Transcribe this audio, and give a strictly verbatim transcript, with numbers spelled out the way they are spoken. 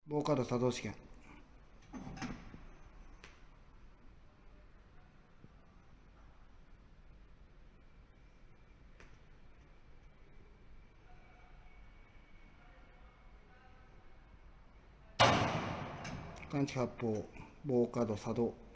棒カード作動試験。感知発砲、棒カード作動。